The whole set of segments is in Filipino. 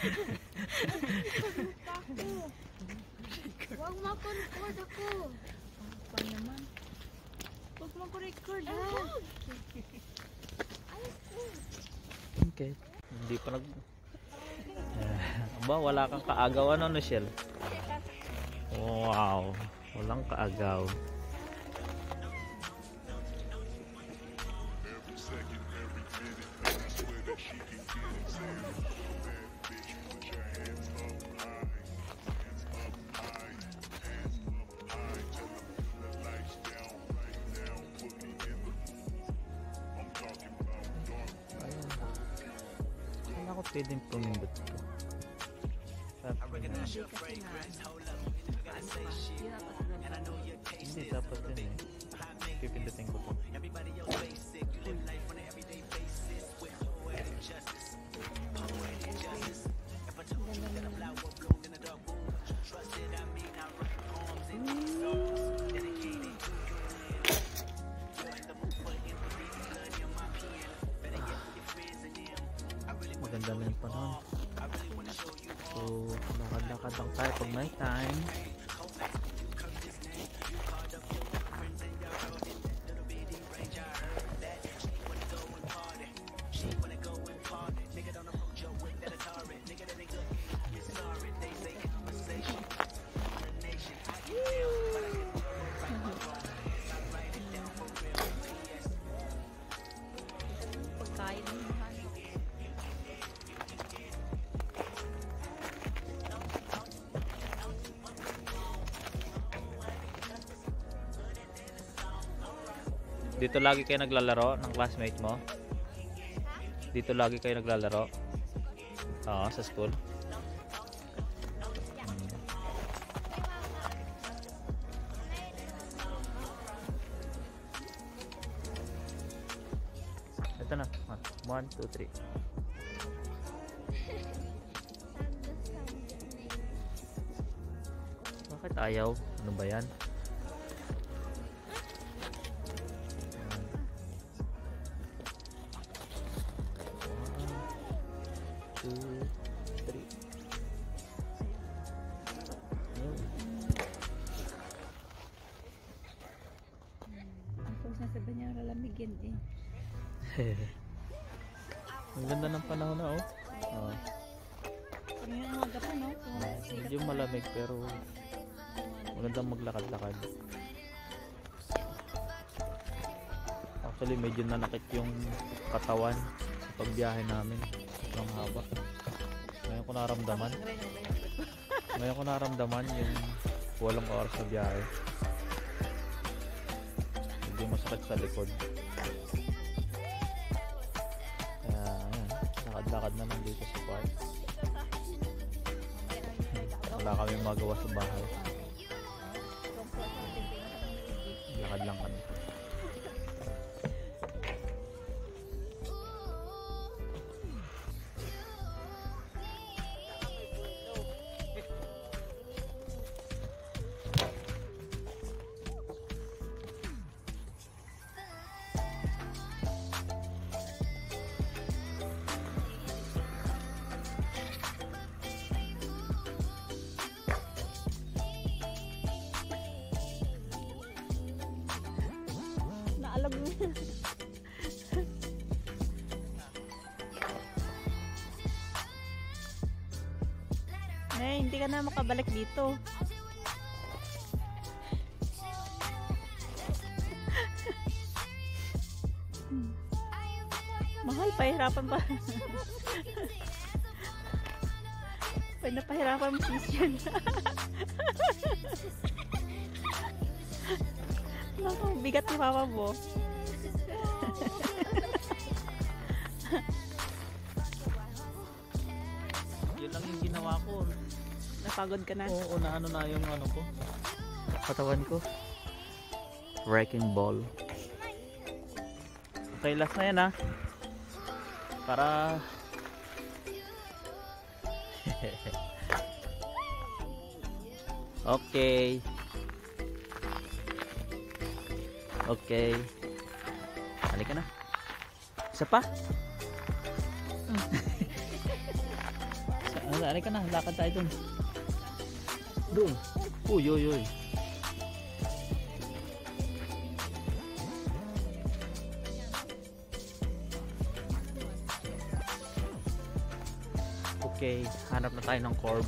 Huwag mo ako record ako. Pa naman. Huwag mo ko record ha. Okay. Hindi pa nag... Aba, wala kang kaagaw ano, Michelle? Wow. Walang kaagaw. Ako pwedeng pumindot ito. Hindi dapat yun eh. Pipindutin ko ito. Maganda na yung panahon. So, lakad-lakad lang tayo pag night time. Pagkain mo. Dito lagi kayo naglalaro ng classmate mo? Dito lagi kayo naglalaro? Oo, sa school. Ito na. 1, 2, 3. Bakit ayaw? Ano ba yan? 1, 2, 3. Kung sasabihin niya lalamigin eh. Ang ganda ng panahon na oh. Kung yung umaga pa no? Medyo malamig pero magandang maglakad-lakad. Actually medyo nanakit yung katawan sa pagbiyahe namin. Sobrang haba. Ngayon ko naramdaman yung 8 oras na biyahe. Medyo masakit sa likod. Kaya ayan, lakad-lakad na lang dito sa park. Wala kami magawa sa bahay. Lakad lang kami. Naalam mo yan. Hindi ka na makabalik dito. Mahal, pahirapan pa. Pinapahirapan mo sis yan. Naku, bigat ni mama mo. Yun lang yung ginawa ko. Napagod ka na? Oo, ano na yung ano ko. Katawan ko. Wrecking ball. Okay, last na yan ha. Para okay. Okay. Halika na. Isa pa? Saan? Ano ka na, lakad tayo dun. Doon. Uy, uy, uy. Okay, hanap na tayo ng corb.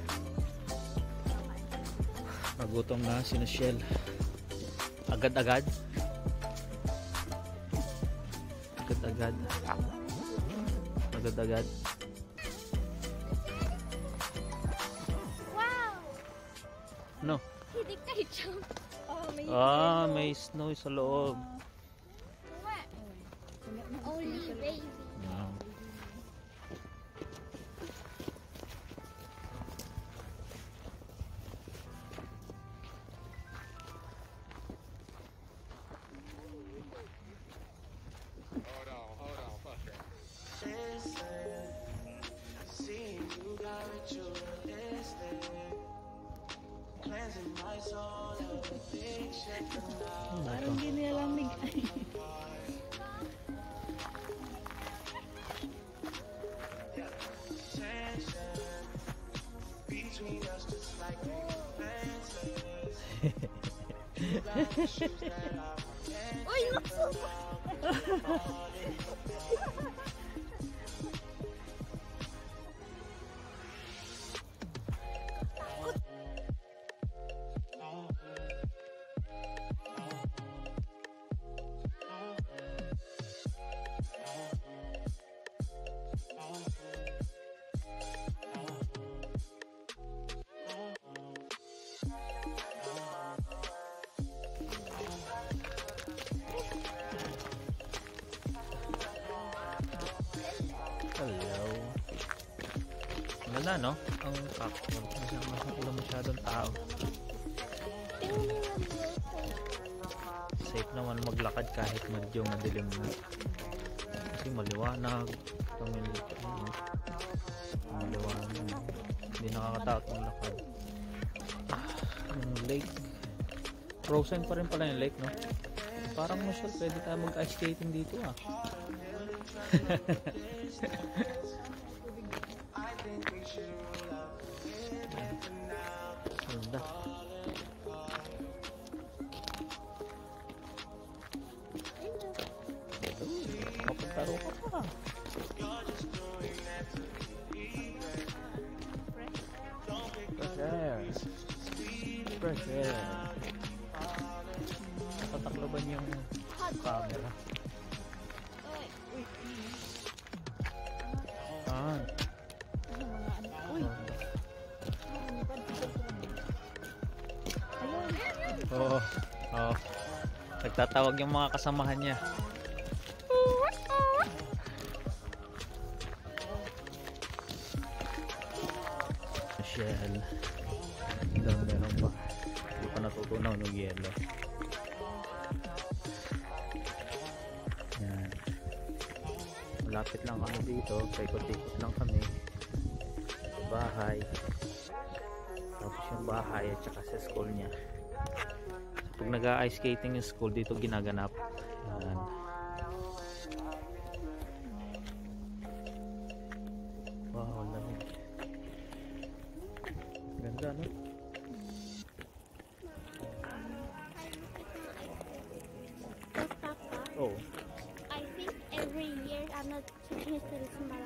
Nagutom na si Michelle. Agad-agad. Agad-agad. Agad-agad. Wow! No. Hindi kayo jump. May snow sa loob. What? Only baby. Yeah. Hold on, fuck that. See you got ritualistic, cleansing my soul of addiction. Parang hindi nilalamig. Tension between us just like fences. You got the shoes that I can't Uy, naku! Hello. Wala, no? Ang kakon. Wala masyadong tao. Safe naman maglakad kahit medyo madilim na. Kasi maliwanag. Maliwanag. Hindi nakakatakot ang lakad. Yung lake. Frozen pa rin pala yung lake, no? Parang Michelle, pwede tayo mag-ice skating dito, ah. Ganda. Kapagtaro ka pa. Fresh air. Fresh air. Tatakloban yung camera. Ah. Uy. Oo. Oo. Nagtatawag yung mga kasamahan niya. Michelle. Meron pa. Hindi pa natutunaw ng yelo. Yan. Malapit lang kami dito. Paikot-ikot lang kami. Sa bahay. Tapos yung bahay at saka sa school niya. Pag nag-ice skating yung school, dito ginaganap. Yan. Wow, lamig. Ganda, no? Papa, Oh. I think every year I'm not supposed to listen to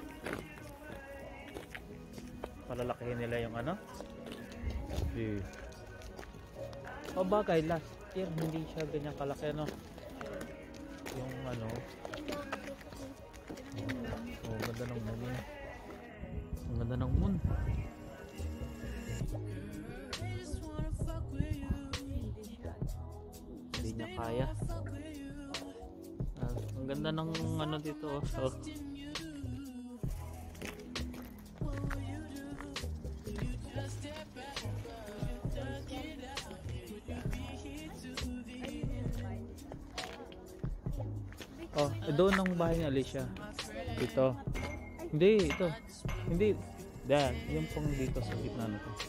Palalakihin nila yung ano? Eh. O bagay, last year hindi siya ganyan kalaki, no? Yung ano. Oh, ganda ng moon. Ang ganda ng moon. Hindi niya kaya. Ang ganda ng ano dito. Oh. Oh, doon ang bahay ni Alicia. Ito. Hindi, ito. Hindi. Dahil, yung pang dito sa gitna na to.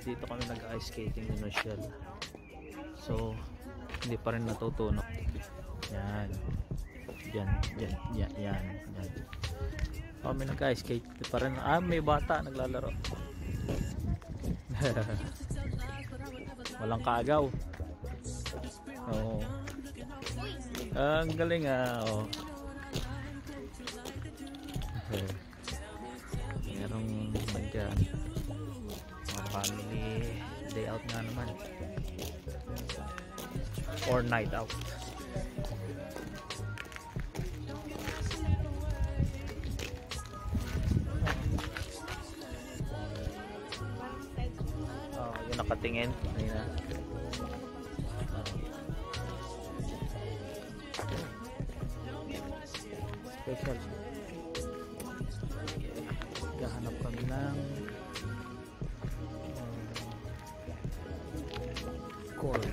dito kami nag-ice skating ni Michelle. So hindi pa rin natutunog. Yan. Yan. Kami nag-ice skate pa rin. May bata naglalaro. Walang kaagaw. Oo. Ang galing oh. Merong dyan. Mga family day out nga naman. Or night out. Yung nakatingin. Ayun na. Special. Gahanap kami ng corn.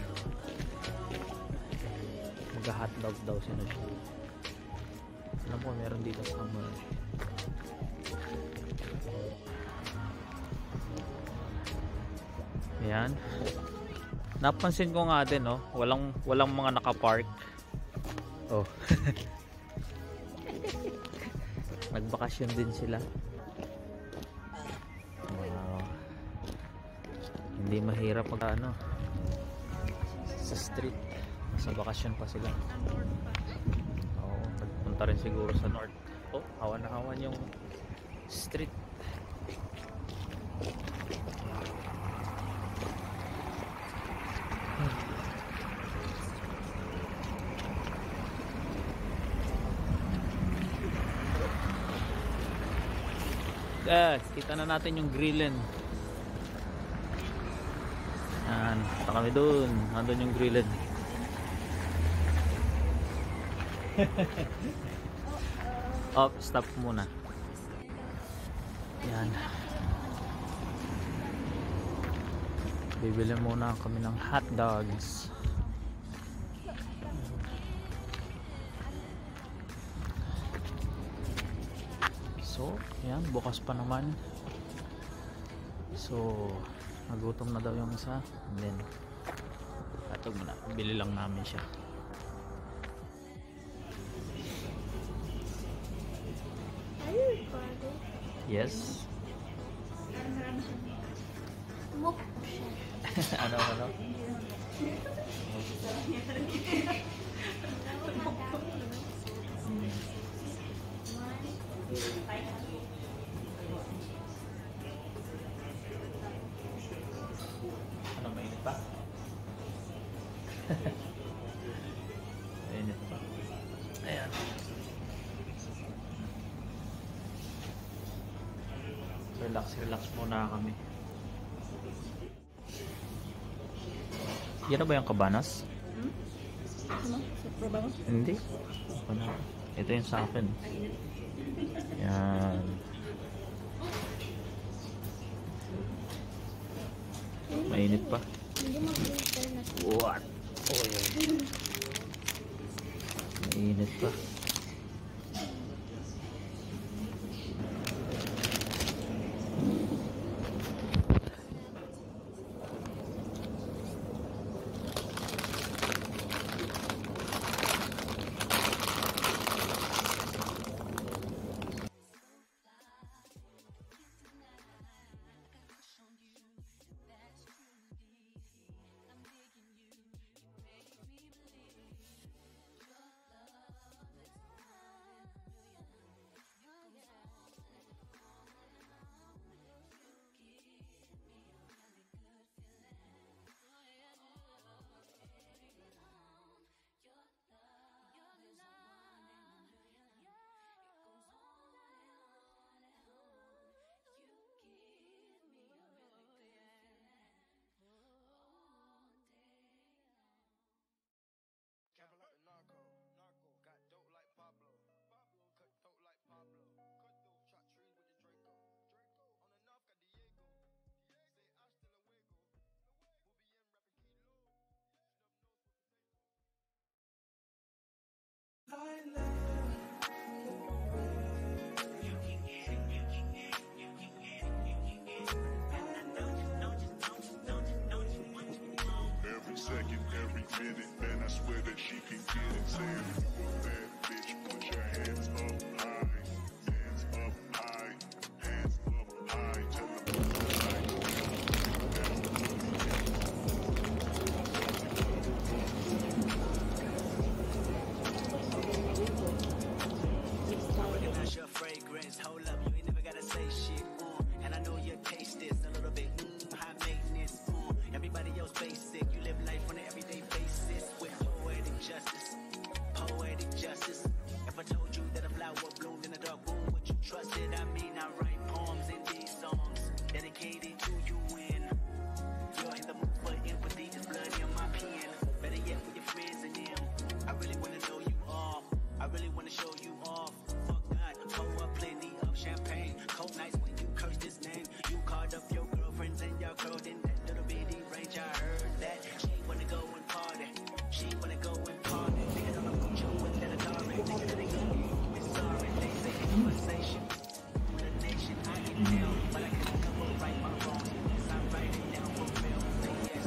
Mag-hotdog daw siya. Alam ko meron dito somewhere. Ayan. Napansin ko nga din, oh, walang mga naka-park. Oh. Nagbakasyon din sila. Wow. Hindi mahirap pag sa street. Sa bakasyon pa sila. Oo, nagpunta rin siguro sa north. Oh, hawan na hawan yung street. Kita na natin yung grillen. Yan, punta kami dun. Nandun yung grillen. Oh, stop muna. Yan. Bibili muna kami ng hot dogs. So, yan, bukas pa naman. So, nagutom na daw yung isa. And then, atog muna, bili lang namin siya. Are you recording? Yes. Muk. Ano? Ano, mainit pa? Mainit pa. Ayan. Relax muna kami. Yan na ba yung Cabanas? Ano? Sa trabaho? Hindi. Ito yung sa akin. Yan. Mainit pa. Hindi mag-filter na. What? Oh, yan. Mainit pa. second, every minute. Man, I swear that she can get it. Saying, bad bitch, put your hands up high. Hands up high. Hands up high. Tell them Recognize your fragrance. Hold up, you ain't never gotta say shit. And I know you taste this a little bit. High maintenance. Everybody else basic. You live life on an everyday basis with poetic justice. Poetic justice. If I told you that a flower bloomed in a dark room, would you trust it? I mean, I write poems in these songs dedicated to you. When you're in the mood for empathy, just blood in my pen. Better yet, with your friends and them. I really wanna know you all. I really wanna show you off. Fuck God, pour up plenty of champagne. Cold nights when you curse this name. You called up your girlfriends and y'all curled in that little bitty range. I heard that she wanna go and party. She wanna go and party. Nigga don't know you with that Atari. Nigga that ain't gonna be sorry. They say conversation with a nation. I can tell, but I can't come up right my wrong. Yes, I write it down for real. Say yes.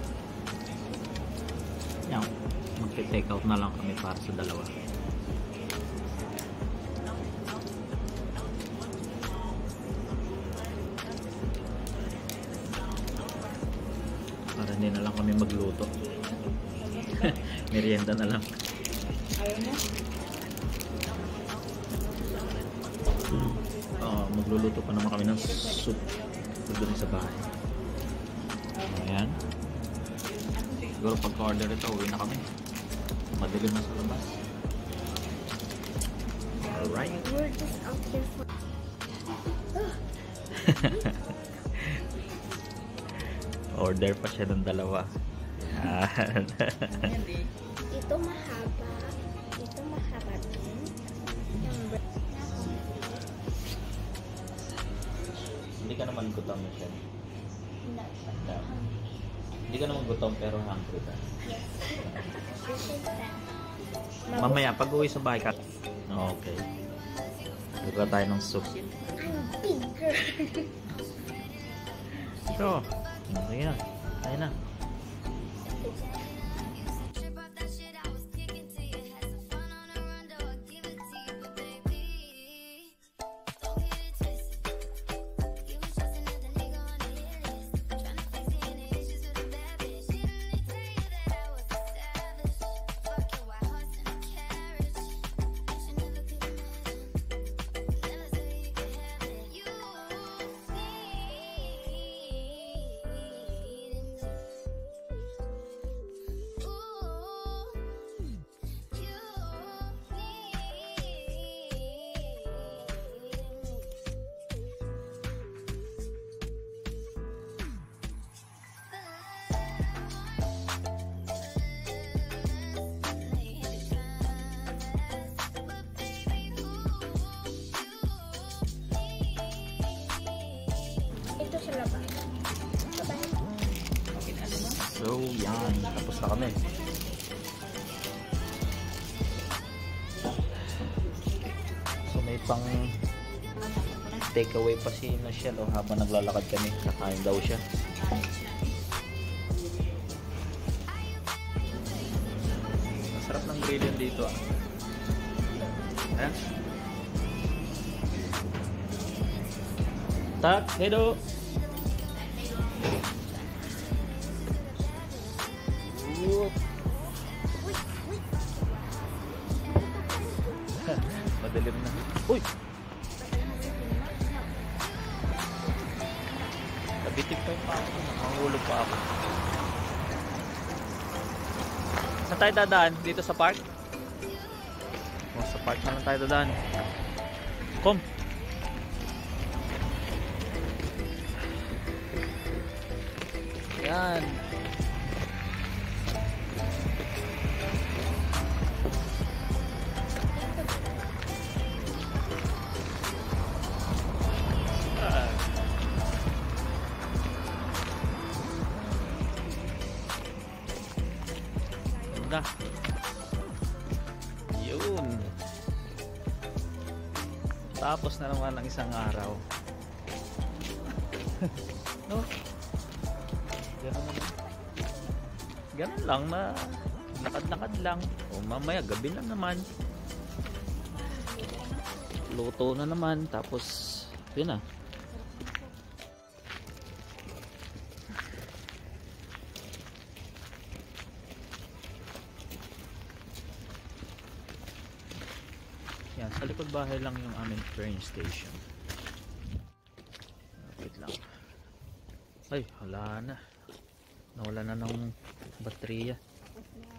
Yan, magte-take out na lang kami para sa dalawa. Para hindi na lang kami magluto. Merienda na lang. Ayaw mo? Magluluto pa naman kami ng soup doon sa bahay. Ayan. Siguro pagka-order ito, uwi na kami. Madilim na sa labas. Alright. We're just out here for... Order pa siya ng dalawa. Ayan. Hindi. Ito mahaba. Ito mahaba din. Yung bread na ako. Hindi ka naman gutom, Michelle. No. No. Hindi ka naman gutom pero hungry ka. Yes. This is that. Mamaya, pag uwi sa bahay ka. Okay. Luto tayo ng soup. I'm bigger. So, okay na. Tayo na. Trip off that shit I was kicking to you. Had some fun on a run, though I give it to you. But baby, don't get it twisted. You was just another nigga on the hit list. Tryna fix any issues with a bad bitch. Didn't they tell you that I was a savage? Fuck your white horse and a carriage. You should never be the man. Never say you can have it. You Ito sa labas. Bye-bye. So, yan. Tapos na kami. So, may pang takeaway pa si Michelle habang naglalakad kami. Kakain daw siya. Masarap ng grillian dito ah. Eh? Tak, hello. Madilim na. Uy! Nabitik pa yung pa ako. Nakahulog pa ako. Saan tayo dadaan? Dito sa park? Oh, sa park na lang tayo dadaan. Kom! Yan. Ganda. Yun. Tapos na naman ang isang araw. No? Ganun naman. ganun lang na lakad-lakad lang. O mamaya gabi na naman. Luto na naman. Tapos yun na. Yan, sa likod bahay lang yung aming train station. Wait lang. Ay, wala na. Nawala na ng baterya.